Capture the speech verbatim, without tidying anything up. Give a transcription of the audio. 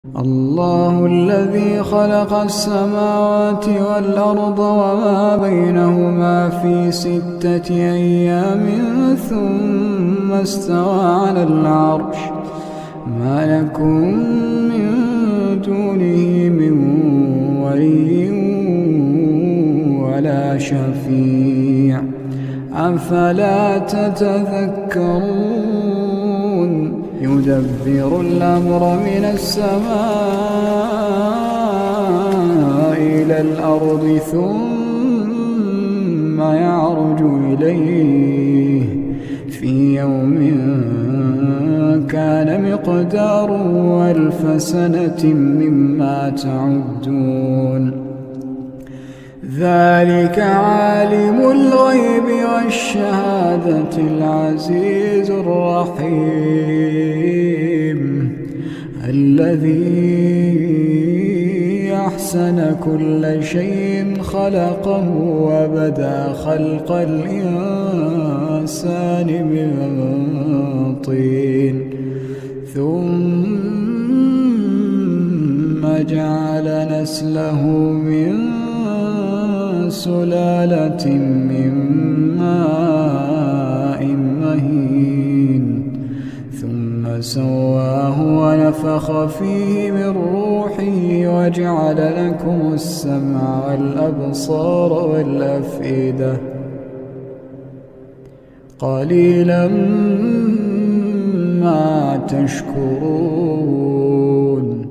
الله الذي خلق السماوات والأرض وما بينهما في ستة أيام ثم استوى على العرش ما لكم من دونه من ولي ولا شفيع أفلا تتذكرون يدبر الأمر من السماء إلى الأرض ثم يعرج إليه في يوم كان مقداره ألف سنة مما تعدون ذلك عالم الغيب والشهادة العزيز الرحيم الذي أحسن كل شيء خلقه وبدأ خلق الإنسان من طين ثم جعل نسله من سلالة من ماء مهين ثم سواه ونفخ فيه من روحه وجعل لكم السمع والأبصار والأفئدة قليلا ما تشكرون.